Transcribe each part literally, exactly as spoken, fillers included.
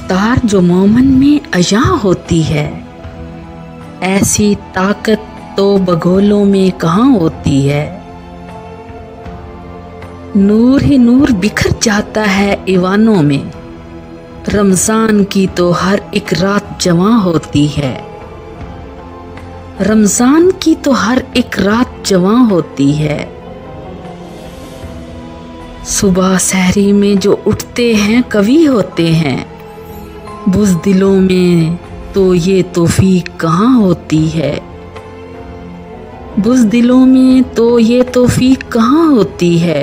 अफ्तार जो मोमन में अया होती है, ऐसी ताकत तो बगोलों में कहाँ होती है। नूर ही नूर बिखर जाता है ईवानों में, रमजान की तो हर एक रात जवां होती है। रमजान की तो हर एक रात जवां होती है। सुबह सहरी में जो उठते हैं कवि होते हैं, बुज़दिलों में तो ये तौफीक कहाँ होती है। बुज़दिलों में तो ये तौफीक कहाँ होती है।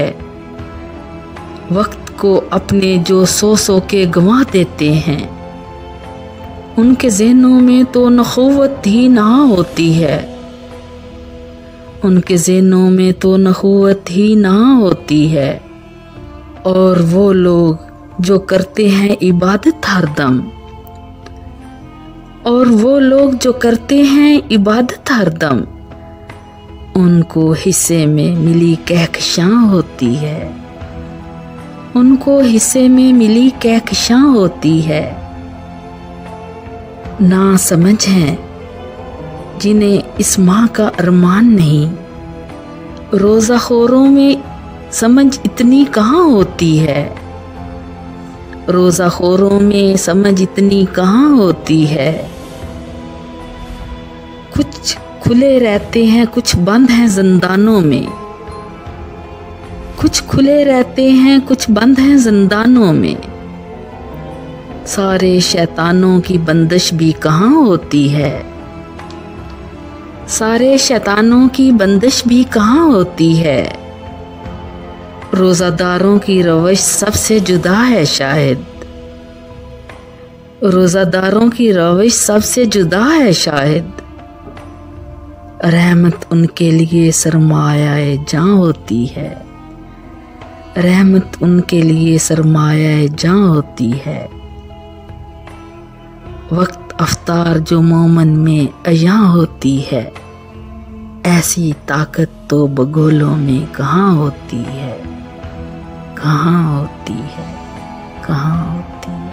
वक्त को अपने जो सो सो के गंवा देते हैं, उनके ज़हनों में तो नखुवत ही ना होती है। उनके ज़हनों में तो नखुवत ही ना होती है। और वो लोग जो करते हैं इबादत हरदम, और वो लोग जो करते हैं इबादत हरदम, उनको हिस्से में मिली कहकशां होती है। उनको हिस्से में मिली कहकशां होती है। ना समझ हैं जिन्हें इस माँ का अरमान नहीं, रोज़ा खोरों में समझ इतनी कहाँ होती है। रोज़ा खोरों में समझ इतनी कहाँ होती है। कुछ खुले रहते हैं, कुछ बंद हैं जिंदानों में। कुछ खुले रहते हैं, कुछ बंद हैं जिंदानों में। सारे शैतानों की बंदिश भी कहाँ होती है। सारे शैतानों की बंदिश भी कहाँ होती है। रोज़ादारों की रवश सबसे जुदा है शायद। रोज़ादारों की रवश सबसे जुदा है शायद। रहमत उनके लिए सरमाया जां होती है। रहमत उनके लिए सरमाया जां होती है। वक्त अफ्तार जो मोमन में अया होती है, ऐसी ताकत तो बगोलों में कहाँ होती है। कहाँ होती है, कहाँ होती है।